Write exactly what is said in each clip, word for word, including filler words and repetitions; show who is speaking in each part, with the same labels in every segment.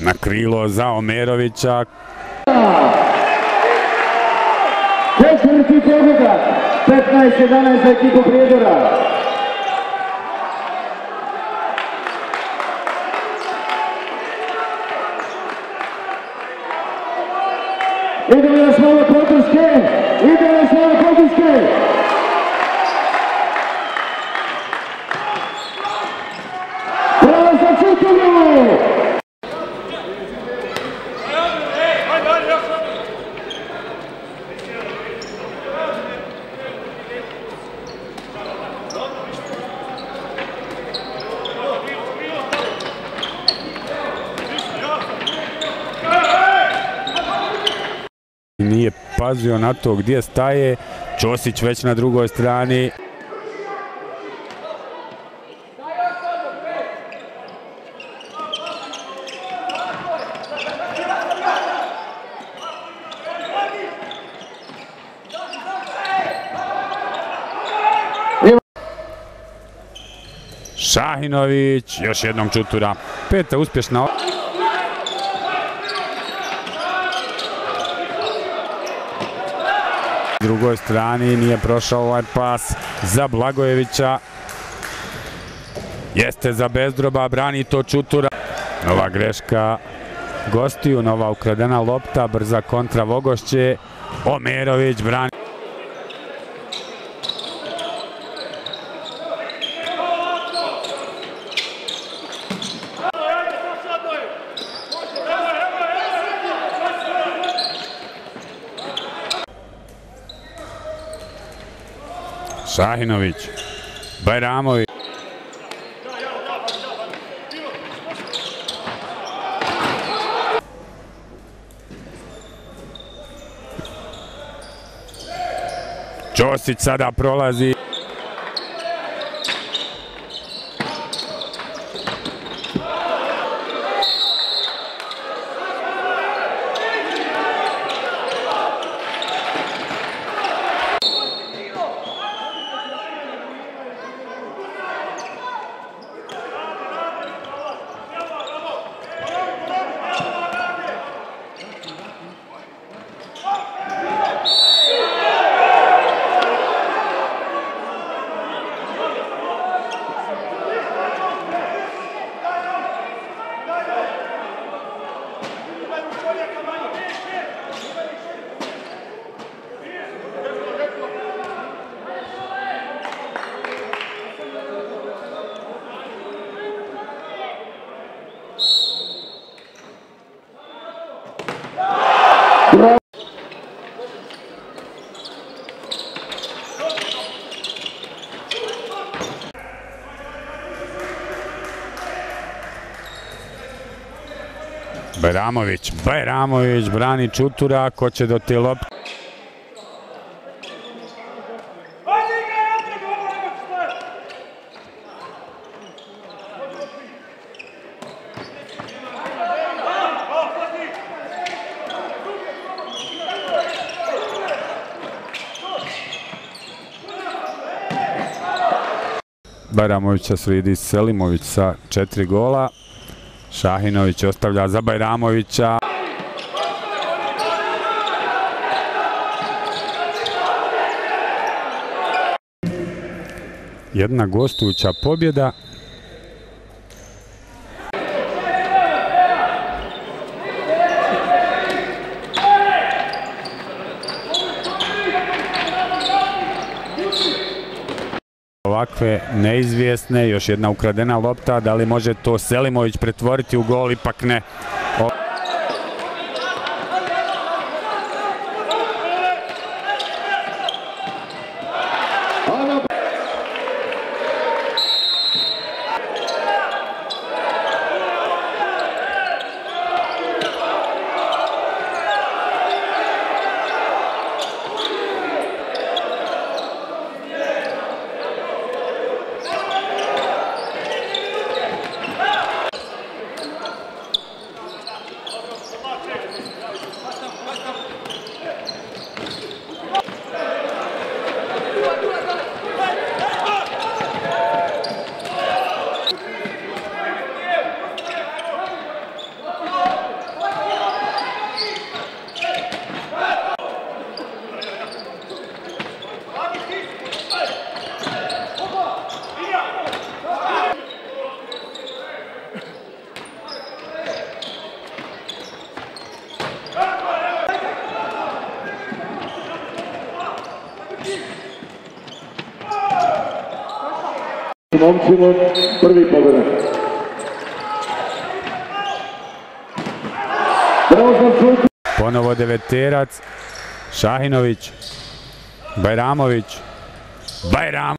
Speaker 1: Na krilo za Omerovića.
Speaker 2: Četvrti pogodak, petnaest jedanaest za ekipu Prijedora. Idemo još malo podrške, idemo još malo podrške. Pravo za Čuturu!
Speaker 1: Nije pazio na to gdje staje, Ćosić već na drugoj strani. Šahinović, još jednom Čutura, peta uspješna. Na drugoj strani nije prošao ovaj pas za Blagojevića. Jeste za Bezdroba, brani to Čutura. Nova greška gostiju, nova ukradena lopta, brza kontra Vogošće. Omerović brani. Šahinović, Bajramović. Ćosić sada prolazi. Bajramović, Bajramović brani Čutura, ko će do te lopte. Bajramovića slijedi Selimović sa četiri gola. Šahinović ostavlja za Bajramovića. Jedna gostujuća pobjeda. Ovakve neizvjesne, još jedna ukradena lopta, da li može to Selimović pretvoriti u gol, ipak ne.
Speaker 2: momcima prvi pogodak.
Speaker 1: Ponovo deveterac, Šahinović, Bajramović, Bajram.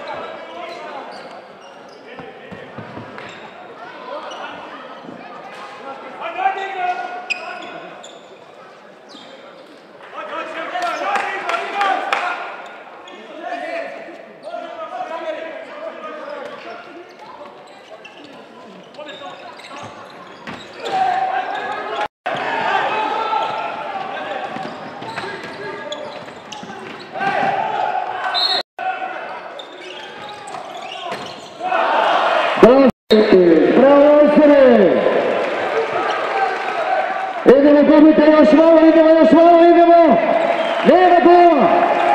Speaker 2: Bravo Osere! Idemo gubite još malo, idemo još malo, idemo! Nema gola!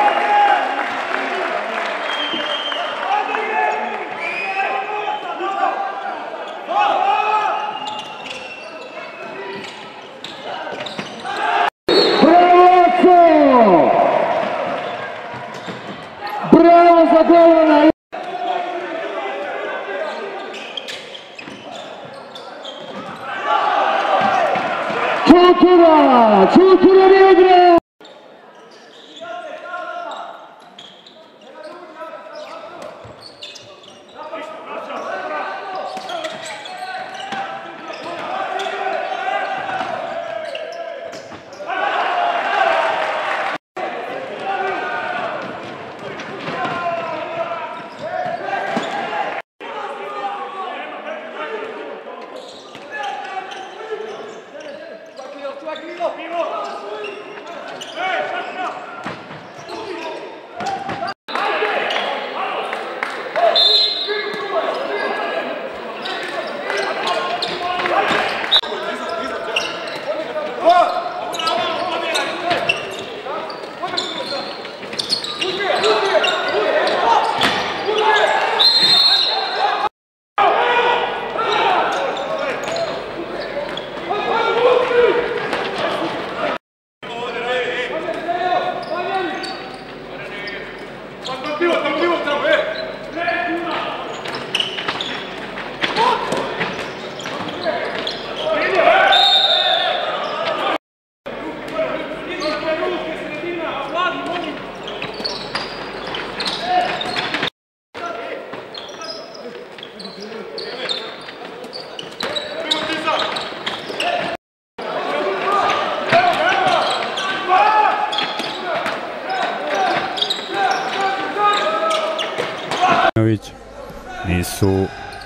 Speaker 2: Bravo Oso! Bravo za golana! Čutura! Čutura ne igra!
Speaker 1: Nisu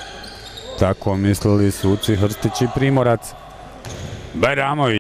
Speaker 1: tako mislili suci Hrstić i Primorac. Bajramović.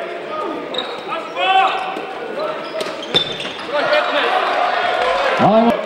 Speaker 2: Ajmo.